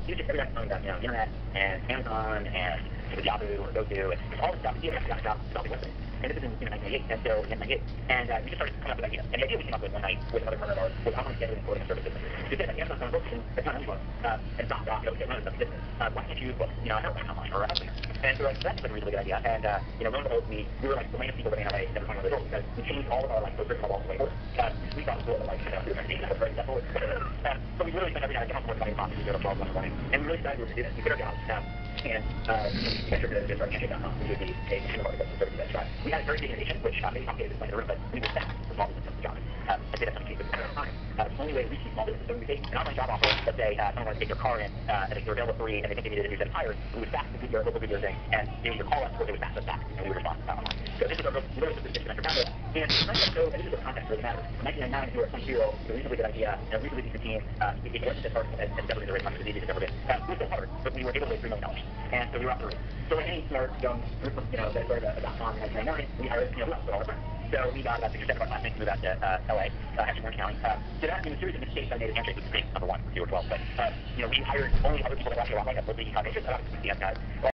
he was just every time about, the internet and Amazon and Yahoo or GoTo and all this stuff. He had got a job developing websites. And this is in 1998, and so in 1998, and we just started coming up with ideas. And the idea we came up with one night with another partner of ours was online scheduling and quoting services. We said that Amazon phone books, and it's not anyone, and it's not, none of the stuff business. Why can't you book, an airplane online or a house? And so that seems like a really good idea. And, lo and behold, we were like the lamest people living in LA that were 21 years old because we changed all of our posters and all the way forward. We thought it was cool, but we were going to that was very successful. So we really spent every night at home working on it, we go to 12 in the morning, and we really decided we were going to do this. We quit our jobs, and we ventured to start Handshake.com, which would be a consumer marketplace for services that described. We had a very big innovation, which maybe complicated to explain in the room, but we were fast for small business jobs. I say that's not the case, but at the time, the only way to reach these small businesses, so we take an online job offer, let's say someone wants to take your car in, and they're available free, and they think they needed a new set of tires, we would fax the Goodyear, local Goodyear thing, and they would either call us or they would fax us back, and we would respond online. So this is our really sophisticated venture capital, and this is what context really matters. In 1999, we were a 22-year-old, a reasonably good idea, and a reasonably decent team. It wasn't as hard as never been to raise money as easy as it's ever been. It was still hard, but we were able to raise $3 million, and so we were off the roof. So like any smart young group of, that started a .com in 1999, we hired, who else but all our friends. So we got about 6 or 7 of our classmates to move out to LA, actually Orange County. So that, in a series of mistakes I made at Handshake, which was mistake number 1, or 2, or 12, but, we hired only other people that were actually a lot like us, mostly e-com agents, a lot of CS guys.